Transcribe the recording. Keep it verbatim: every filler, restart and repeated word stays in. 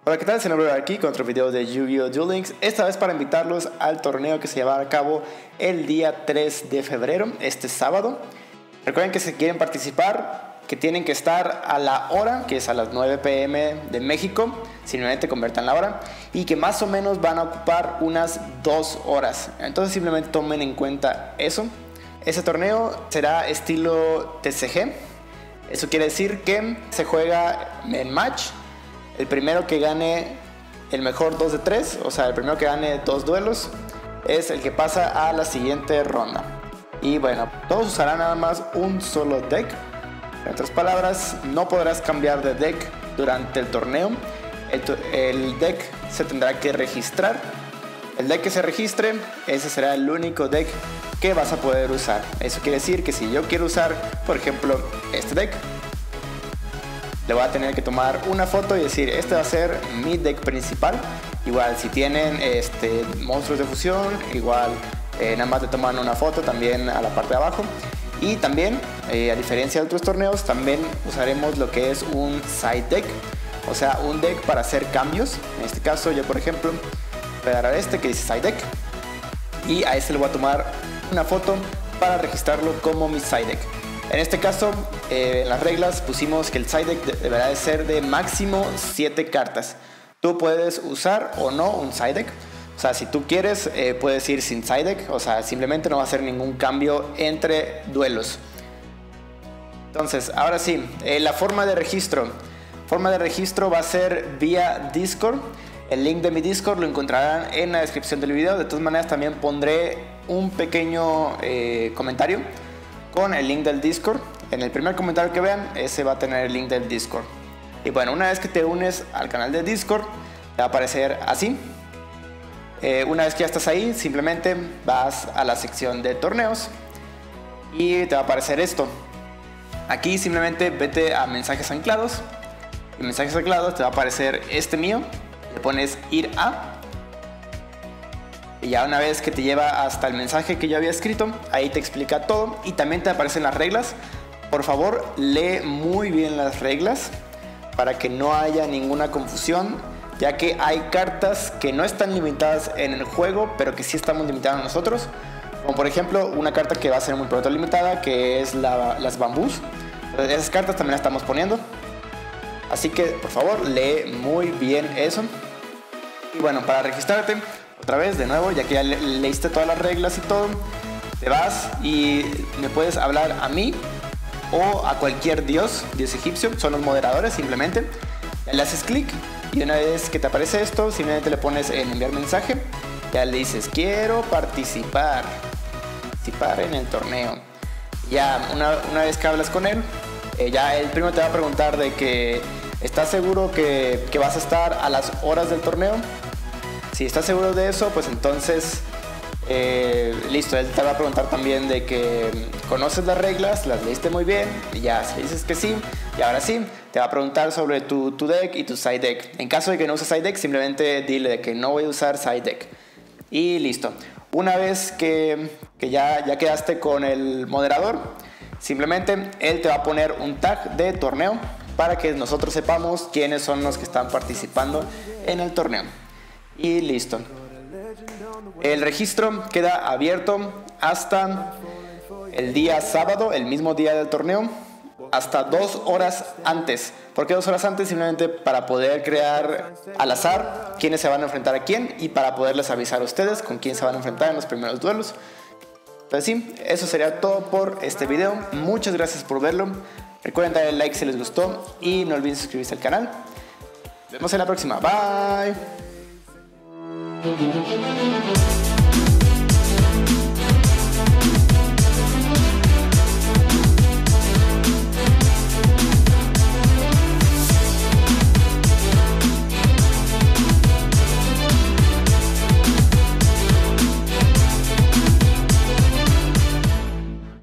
Hola, ¿qué tal? Se nos aquí con otro video de Yu-Gi-Oh! Duel Links. Esta vez para invitarlos al torneo que se llevará a cabo el día tres de febrero, este sábado. Recuerden que si quieren participar, que tienen que estar a la hora, que es a las nueve pe eme de México, simplemente conviertan la hora, y que más o menos van a ocupar unas dos horas. Entonces simplemente tomen en cuenta eso. Este torneo será estilo T C G. Eso quiere decir que se juega en match. El primero que gane el mejor dos de tres, o sea, el primero que gane dos duelos, es el que pasa a la siguiente ronda. Y bueno, todos usarán nada más un solo deck. En otras palabras, no podrás cambiar de deck durante el torneo. El, el deck se tendrá que registrar. El deck que se registre, ese será el único deck que vas a poder usar. Eso quiere decir que si yo quiero usar, por ejemplo, este deck, le voy a tener que tomar una foto y decir, este va a ser mi deck principal. Igual si tienen este, monstruos de fusión, igual eh, nada más le toman una foto también a la parte de abajo. Y también, eh, a diferencia de otros torneos, también usaremos lo que es un side deck, o sea, un deck para hacer cambios. En este caso yo, por ejemplo, voy a dar a este que dice side deck, y a este le voy a tomar una foto para registrarlo como mi side deck. En este caso, eh, en las reglas pusimos que el side deck deberá de ser de máximo siete cartas. Tú puedes usar o no un side deck. O sea, si tú quieres, eh, puedes ir sin side deck. O sea, simplemente no va a hacer ningún cambio entre duelos. Entonces, ahora sí, eh, la forma de registro. Forma de registro va a ser vía Discord. El link de mi Discord lo encontrarán en la descripción del video. De todas maneras, también pondré un pequeño eh, comentario con el link del Discord. En el primer comentario que vean, ese va a tener el link del Discord. Y bueno, una vez que te unes al canal de Discord, te va a aparecer así. Eh, una vez que ya estás ahí, simplemente vas a la sección de torneos y te va a aparecer esto. Aquí simplemente vete a mensajes anclados. En mensajes anclados te va a aparecer este mío. Le pones ir a. Y ya una vez que te lleva hasta el mensaje que yo había escrito, ahí te explica todo y también te aparecen las reglas. Por favor, lee muy bien las reglas para que no haya ninguna confusión, ya que hay cartas que no están limitadas en el juego, pero que sí estamos limitadas nosotros. Como por ejemplo, una carta que va a ser muy pronto limitada, que es la, las bambús. Entonces, esas cartas también las estamos poniendo. Así que, por favor, lee muy bien eso. Y bueno, para registrarte, otra vez, de nuevo, ya que ya le leíste todas las reglas y todo, te vas y me puedes hablar a mí o a cualquier dios, dios egipcio, son los moderadores simplemente. Le haces clic y una vez que te aparece esto, simplemente le pones en enviar mensaje, ya le dices quiero participar, participar en el torneo. Ya una, una vez que hablas con él, eh, ya él primero te va a preguntar de que ¿estás seguro que, que vas a estar a las horas del torneo? Si estás seguro de eso, pues entonces eh, listo, él te va a preguntar también de que conoces las reglas, las leíste muy bien, y ya si dices que sí, y ahora sí, te va a preguntar sobre tu, tu deck y tu side deck. En caso de que no uses side deck, simplemente dile de que no voy a usar side deck. Y listo. Una vez que, que ya, ya quedaste con el moderador, simplemente él te va a poner un tag de torneo para que nosotros sepamos quiénes son los que están participando en el torneo. Y listo. El registro queda abierto hasta el día sábado, el mismo día del torneo, hasta dos horas antes. ¿Por qué dos horas antes? Simplemente para poder crear al azar quiénes se van a enfrentar a quién y para poderles avisar a ustedes con quién se van a enfrentar en los primeros duelos. Entonces sí, eso sería todo por este video. Muchas gracias por verlo. Recuerden darle like si les gustó y no olviden suscribirse al canal. Nos vemos en la próxima. Bye. Thank you.